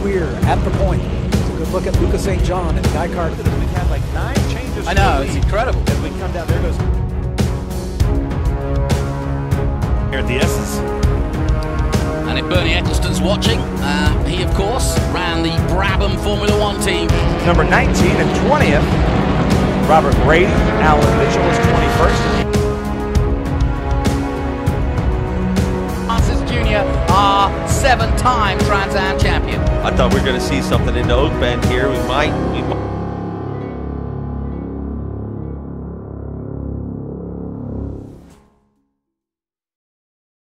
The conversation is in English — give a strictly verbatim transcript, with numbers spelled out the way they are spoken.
Weir at the point. It's a good look at Lucas Saint John and Guy Carter. We've had like nine changes. I know, it's incredible. As we come down, there goes. Here at the S's. And if Bernie Eccleston's watching, uh, he of course ran the Brabham Formula One team. Number nineteen and twentieth, Robert Brady. Alan Mitchell is twenty-first. Francis Junior, our seven-time Trans Am champion. I thought we were going to see something in the Oak Bend here. We might. We might.